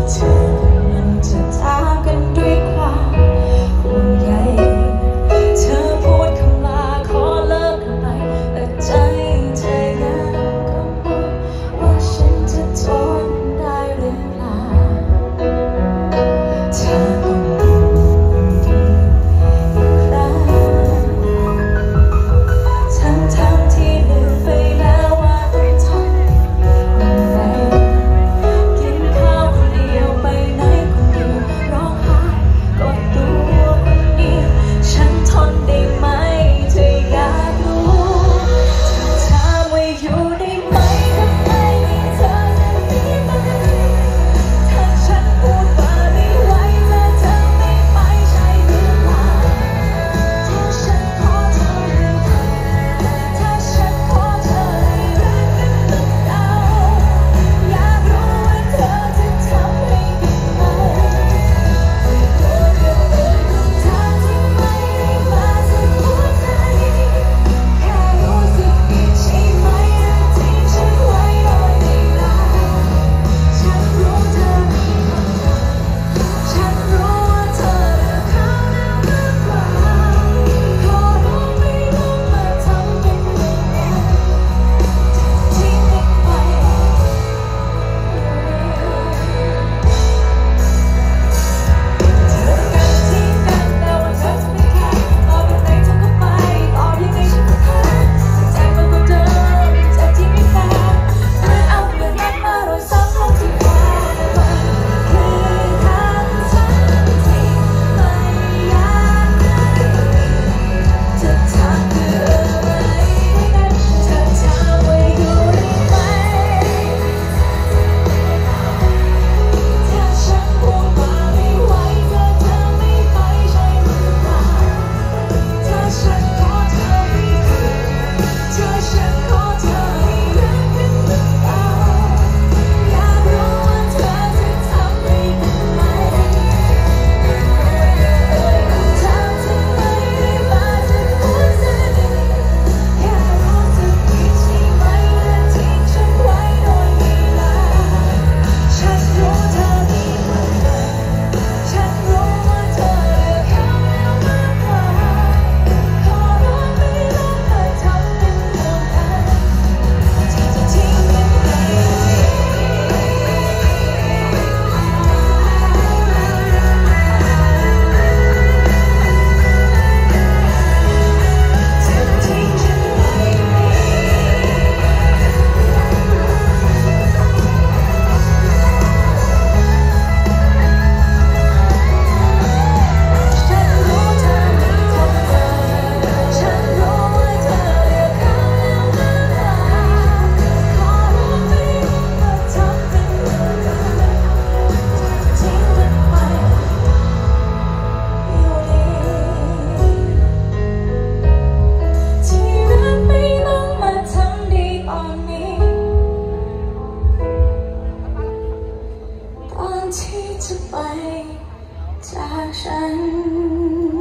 เธอมันจะจากกันด้วยความห่วงใยเธอพูดคำลาขอเลิกกันไปแต่ใจเธอยังกังวลว่าฉันจะทนได้หรือเปล่าเธอต้องรู้ดีอีกครั้งทั้งที่ลืมไปแล้วว่าต้องทำอะไรกินข้าวคนเดียวไปไหนคนเดียวร้องไห้กอดตัวคนเดียวฉันทนได้ไหมเธออยากรู้ถามว่าอยู่ได้ไหมทำไมเธอจะหนีไปถ้าฉันพูดว่าไม่ไหวแล้วเธอไม่ไปใช่หรือเปล่าถ้าฉันขอเธอเรื่องเธอถ้าฉันขอเธอให้รักกันเหมือนเก่าอยากรู้ว่าเธอจะทำให้ได้ไหมไม่รู้เรื่องเลยของเธอที่ไม่ได้มาจากหัวใจแค่รู้สึกผิดใช่ไหมที่ทิ้งฉันไว้โดยไม่ลาฉันรู้เธอมีคนใหม่ฉันรู้ว่าเธอเลือกเขาแล้วหรือเปล่าขอรู้ไม่ต้องมาทำเป็นเหมือนกันทิ้งกันไปเธอกันทิ้งกันแต่ว่าเธอจะไม่แคร์ต่อไปไหนเธอก็ไปตอบยังไงฉันก็แพ้ใจมันก็เดินใจที่ไม่แฟร์เหมือนเอาเรื่องนั้นมาโรยซ้ำลงที่แผลมันคือทางฉันที่ไม่อยากให้จะทำคืออะไรให้กันเธอถามว่าอยู่ได้ไหมถ้าฉันพูดว่าไม่ไหวเธอไม่ไปใช่หรือเปล่าถ้าฉันขอเธอให้คืนถ้าฉันขอเธอให้รักกันเหมือนเก่าอยากรู้ว่าเธอจะทำให้ได้ไหมคำถามที่ไม่ได้มาจากหัวใจแค่รู้สึกผิดใช่ไหมและทิ้งฉันไว้โดยไม่ลาฉันรู้เธอมีคนใหม่ฉันรู้ว่าเธอเลือกเขาแล้วมากกว่าขอร้องไม่ต้องมาทำเป็นห่วงกันที่จะทิ้งกันไปเธอทิ้งฉันไปฉันรู้เธอมีคนใหม่ฉันรู้ว่าเธอเลือกเขาแล้วมากกว่าขอร้องไม่ต้องมาทำเป็นเหมือนกันทิ้งกันไปอยู่ดีที่รักไม่ต้องมาทำดีตอนนี้ตอนที่จะไปจากฉัน